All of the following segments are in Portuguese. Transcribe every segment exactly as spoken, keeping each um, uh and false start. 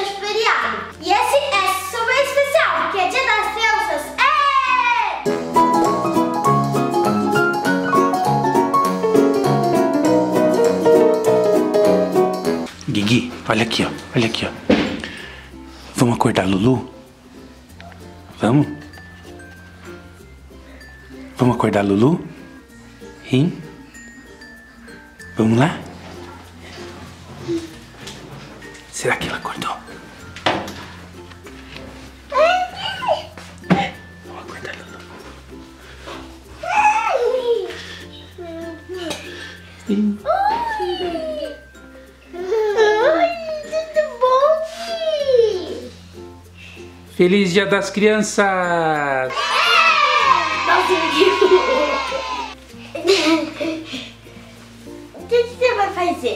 durante o feriado. E esse é super especial, porque é Dia das Crianças. É! Guigui, olha aqui, ó. Olha aqui, ó. Vamos acordar Lulu? Vamos? Vamos acordar Lulu? Hein? Vamos lá? Será que ela acordou? Vamos acordar Lulu. Hein? Feliz Dia das Crianças! Nossa, o que você vai fazer?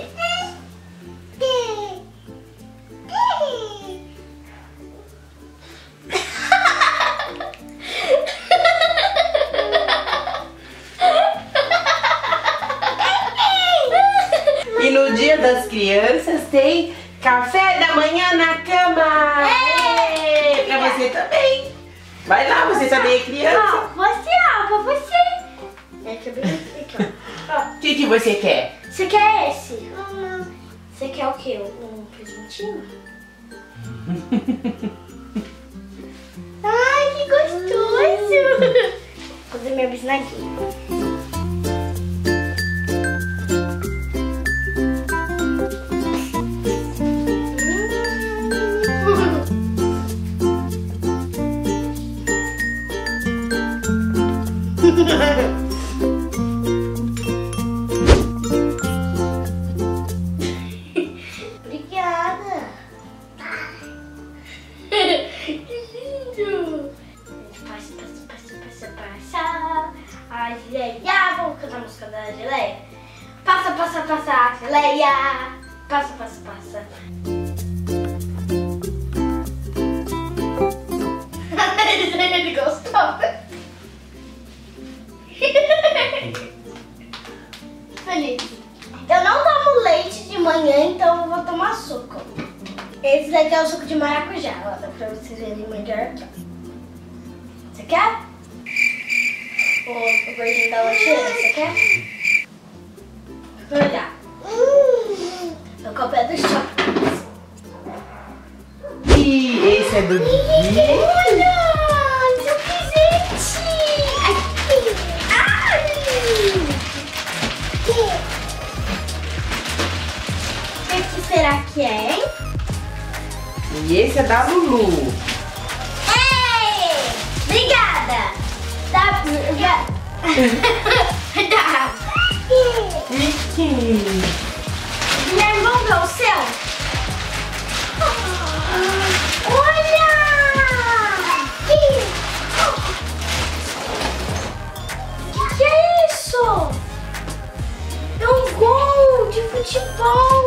E no Dia das Crianças tem café da manhã na cama! É, pra você também! Vai lá, você também é criança! Ó, você, ó, pra você! É que bem aqui, ó. O que, que você quer? Você quer esse? Hum, você quer o quê? Um presuntinho? Ai, que gostoso! Vou fazer minha bisnaguinha. Obrigada. Que lindo. Passa, passa, passa, passa, passa. A geleia. Vamos cantar a música da geleia. Passa, passa, passa a geleia. Passa, passa, passa. Ele gostou. Feliz. Eu não tomo leite de manhã, então eu vou tomar suco. Esse daqui é o suco de maracujá, ó, dá pra vocês verem melhor aqui, ó. Você quer? O, o verdinho da lancheira, você quer? Vou olhar. Eu comprei do shopping. E esse é do Guigui. Olha! Seu presente! Aqui! Ai! O que será que é, hein? E esse é da Lulu. Ei! Obrigada! Dá... Dá... Dá... Guilherme, vamos ver o seu? Olha! O que, que é isso? É um gol de futebol!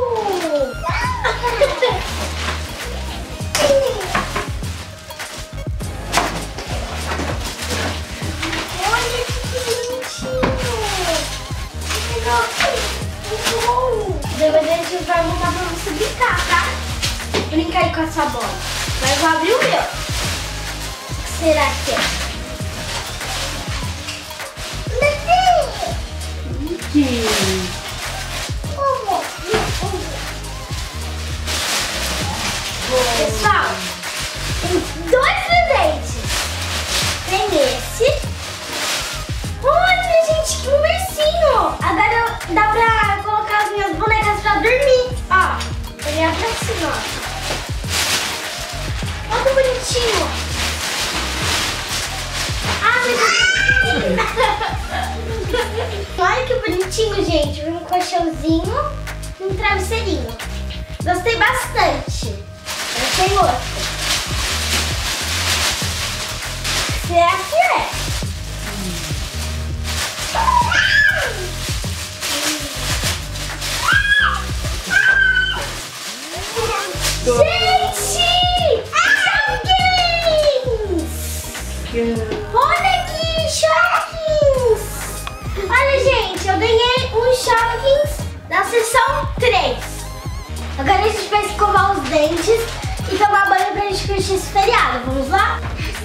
Olha que bonitinho! Que legal! Um gol! Depois a gente vai montar pra você brincar, tá? Brincar aí com a sua bola. Mas eu vou abrir o meu. O que será que é? Pessoal, tem dois presentes. Tem esse. Olha, gente, que ursinho. Agora dá pra colocar as minhas bonecas pra dormir. Ó, peguei a pra cima, ó. Olha que bonitinho. Ah, olha que bonitinho, gente. Um colchãozinho e um travesseirinho. Gostei bastante. Eu tem outro. Será que é? Gente! Shopkins! Olha aqui, Shopkins! Olha, gente, eu ganhei um Shopkins da sessão três. Agora a gente vai escovar os dentes e curtir esse feriado. Vamos lá?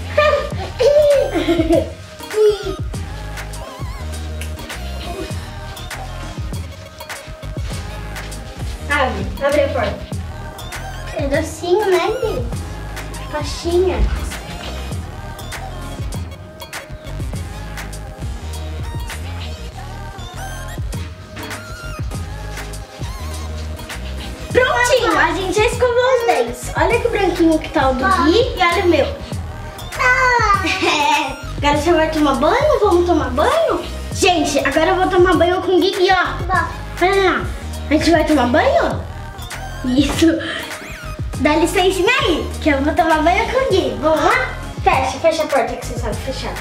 Abre, abre a porta. É docinho, né, Li? Pastinha. Prontinho, a gente já escovou os dentes. Olha que branquinho que tá o do Gui e olha o meu. É. Agora você vai tomar banho? Vamos tomar banho? Gente, agora eu vou tomar banho com o Gui, ó. Olha lá. A gente vai tomar banho? Isso. Dá licencinha aí, que eu vou tomar banho com o Gui. Vamos lá? Fecha, fecha a porta que você sabe fechar.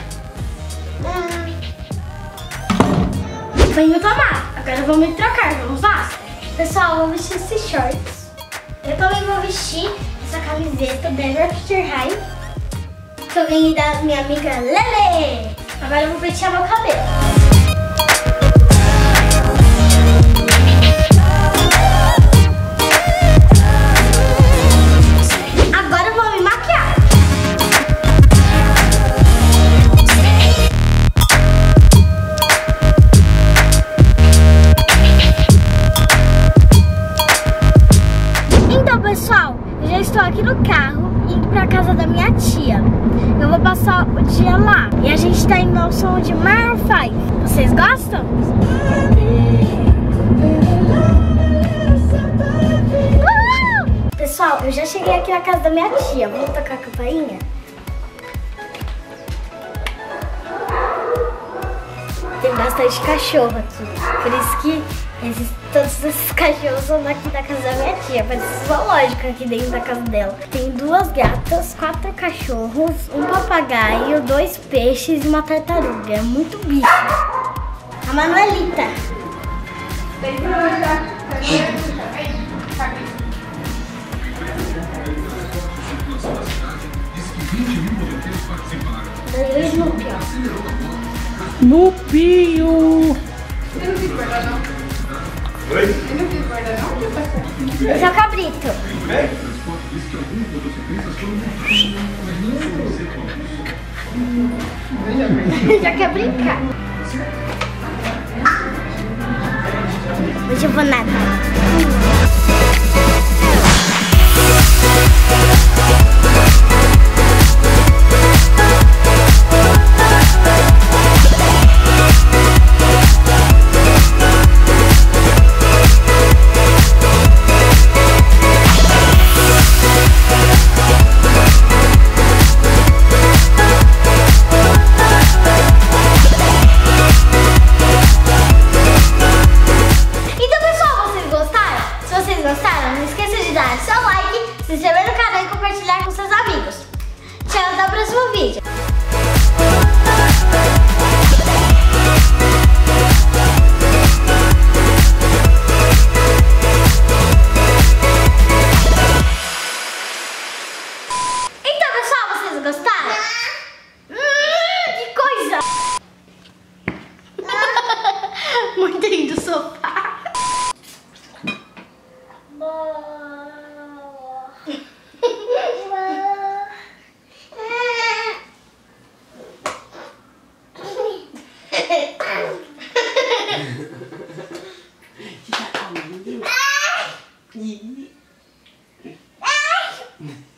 Banho tomar. Agora eu vou me trocar, vamos lá? Pessoal, eu vou vestir esses shorts. Eu também vou vestir essa camiseta da After High que eu ganhei da minha amiga Lele. Agora eu vou pentear meu cabelo. Pessoal, eu já estou aqui no carro, indo pra casa da minha tia. Eu vou passar o dia lá. E a gente tá indo ao som de Maroon five. Vocês gostam? Uhul! Pessoal, eu já cheguei aqui na casa da minha tia. Vamos tocar a campainha? Tem bastante cachorro aqui. Por isso que esses, todos esses cachorros são daqui da casa da minha tia. Parece zoológico aqui dentro da casa dela. Tem duas gatas, quatro cachorros, um papagaio, dois peixes e uma tartaruga. É muito bicho. A Manuelita. Daí o Snoopy, ó. Nupinho! Oi? Esse é o cabrito. Já quer brincar? Hoje eu vou nadar. Não esqueça de dar seu like, se inscrever no canal e compartilhar com seus amigos. Tchau, até o próximo vídeo. Então, pessoal, vocês gostaram? Hum, que coisa! Mordendo o sofá. Ai!